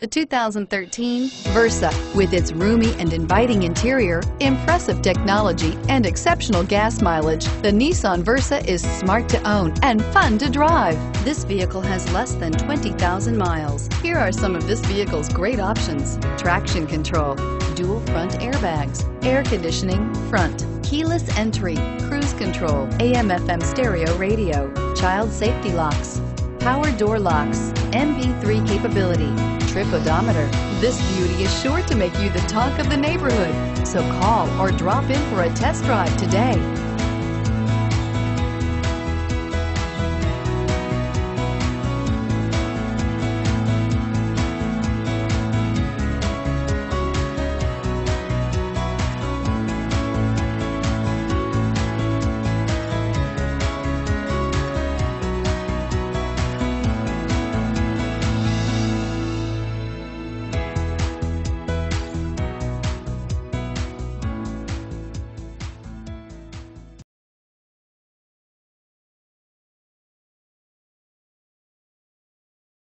The 2013 Versa. With its roomy and inviting interior, impressive technology, and exceptional gas mileage, the Nissan Versa is smart to own and fun to drive. This vehicle has less than 20,000 miles. Here are some of this vehicle's great options: traction control, dual front airbags, air conditioning, front, keyless entry, cruise control, AM/FM stereo radio, child safety locks, power door locks, MP3 capability, trip odometer. This beauty is sure to make you the talk of the neighborhood. So call or drop in for a test drive today.